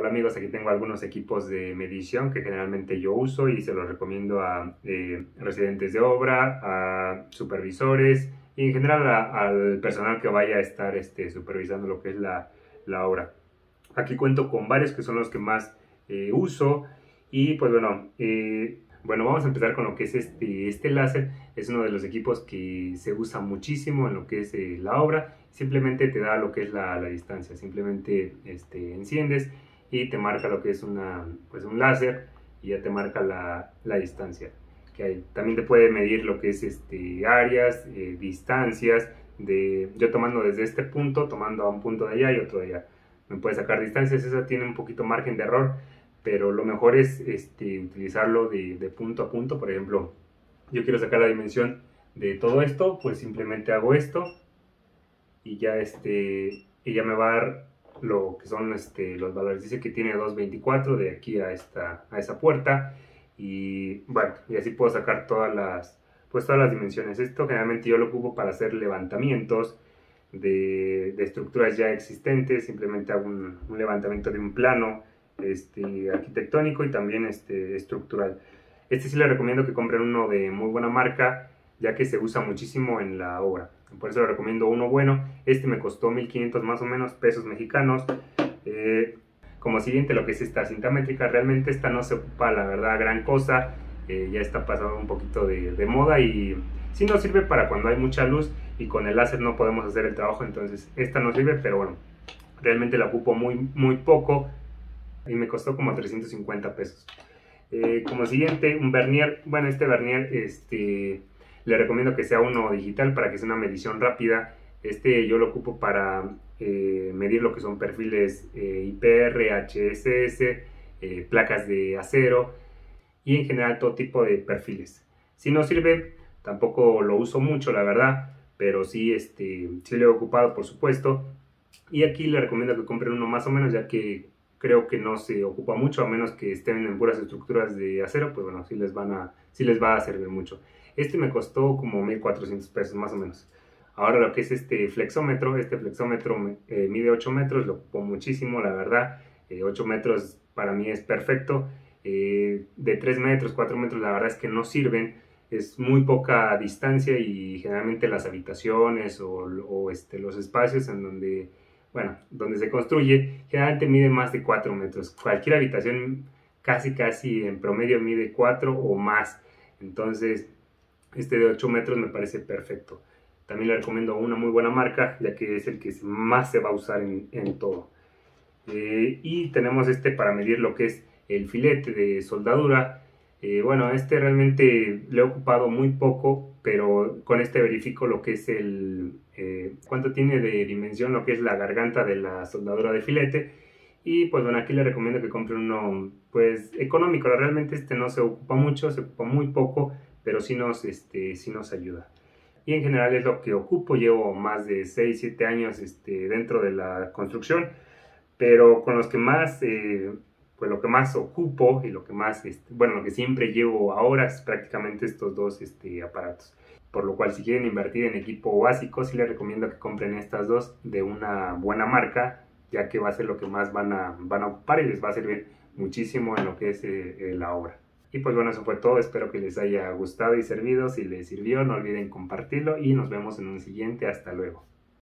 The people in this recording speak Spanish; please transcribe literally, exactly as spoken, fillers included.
Hola amigos, aquí tengo algunos equipos de medición que generalmente yo uso y se los recomiendo a eh, residentes de obra, a supervisores y en general a, al personal que vaya a estar este, supervisando lo que es la, la obra. Aquí cuento con varios que son los que más eh, uso y pues bueno, eh, bueno, vamos a empezar con lo que es este, este láser. Es uno de los equipos que se usa muchísimo en lo que es eh, la obra. Simplemente te da lo que es la, la distancia, simplemente este, enciendes y te marca lo que es una, pues un láser y ya te marca la, la distancia que hay. También te puede medir lo que es este, áreas, eh, distancias, de, yo tomando desde este punto, tomando a un punto de allá y otro de allá. Me puede sacar distancias, esa tiene un poquito margen de error, pero lo mejor es este, utilizarlo de, de punto a punto. Por ejemplo, yo quiero sacar la dimensión de todo esto, pues simplemente hago esto y ya, este, y ya me va a dar lo que son este, los valores. Dice que tiene dos veinticuatro de aquí a, esta, a esa puerta y bueno, y así puedo sacar todas las, pues todas las dimensiones. Esto generalmente yo lo ocupo para hacer levantamientos de, de estructuras ya existentes. Simplemente hago un, un levantamiento de un plano este, arquitectónico y también este, estructural. Este sí les recomiendo que compren uno de muy buena marca, ya que se usa muchísimo en la obra. Por eso les recomiendo uno bueno. Este me costó mil quinientos más o menos pesos mexicanos. Eh, como siguiente, lo que es esta cinta métrica. Realmente esta no se ocupa, la verdad, gran cosa. Eh, ya está pasando un poquito de, de moda y sí nos sirve para cuando hay mucha luz y con el láser no podemos hacer el trabajo. Entonces esta no sirve, pero bueno, realmente la ocupo muy, muy poco y me costó como trescientos cincuenta pesos. Eh, como siguiente, un vernier. Bueno, este vernier este, le recomiendo que sea uno digital para que sea una medición rápida. Este yo lo ocupo para eh, medir lo que son perfiles eh, I P R, H S S, eh, placas de acero y en general todo tipo de perfiles. Si no sirve, tampoco lo uso mucho, la verdad, pero sí, este, sí lo he ocupado, por supuesto. Y aquí le recomiendo que compren uno más o menos, ya que creo que no se ocupa mucho, a menos que estén en puras estructuras de acero, pues bueno, sí les, van a, sí les va a servir mucho. Este me costó como mil cuatrocientos pesos más o menos. Ahora lo que es este flexómetro, este flexómetro eh, mide ocho metros, lo ocupo muchísimo, la verdad. Eh, ocho metros para mí es perfecto. Eh, de tres metros, cuatro metros, la verdad es que no sirven. Es muy poca distancia y generalmente las habitaciones o, o este, los espacios en donde, bueno, donde se construye, generalmente mide más de cuatro metros. Cualquier habitación casi casi en promedio mide cuatro o más. Entonces, este de ocho metros me parece perfecto. También le recomiendo una muy buena marca, ya que es el que más se va a usar en, en todo. Eh, y tenemos este para medir lo que es el filete de soldadura. Eh, bueno, este realmente lo he ocupado muy poco, pero con este verifico lo que es el eh, cuánto tiene de dimensión lo que es la garganta de la soldadura de filete. Y pues bueno, aquí le recomiendo que compre uno pues económico. Realmente este no se ocupa mucho, se ocupa muy poco, pero sí nos, este, sí nos ayuda. Y en general es lo que ocupo. Llevo más de seis siete años este, dentro de la construcción, pero con los que más, eh, pues lo que más ocupo y lo que más, este, bueno, lo que siempre llevo ahora es prácticamente estos dos este, aparatos. Por lo cual, si quieren invertir en equipo básico, sí les recomiendo que compren estas dos de una buena marca, ya que va a ser lo que más van a, van a ocupar y les va a servir muchísimo en lo que es eh, la obra. Y pues bueno, eso fue todo. Espero que les haya gustado y servido. Si les sirvió, no olviden compartirlo y nos vemos en un siguiente. Hasta luego.